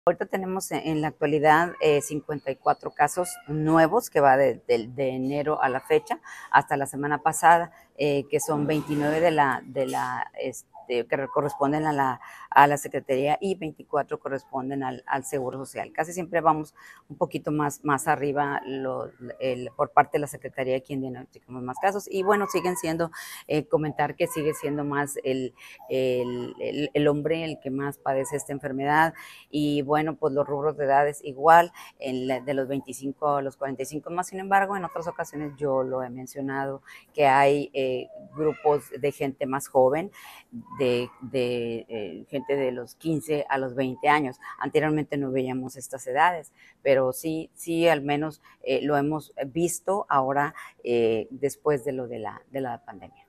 Ahorita tenemos en la actualidad 54 casos nuevos que va de enero a la fecha hasta la semana pasada, que son 29 que corresponden a la Secretaría y 24 corresponden al Seguro Social. Casi siempre vamos un poquito más arriba por parte de la Secretaría, quien diagnosticamos más casos. Y bueno, siguen siendo, comentar que sigue siendo más el hombre el que más padece esta enfermedad. Y bueno, pues los rubros de edades igual, de los 25 a los 45 más. Sin embargo, en otras ocasiones yo lo he mencionado, que hay grupos de gente más joven, gente de los 15 a los 20 años. Anteriormente no veíamos estas edades, pero sí al menos lo hemos visto ahora después de lo de la pandemia.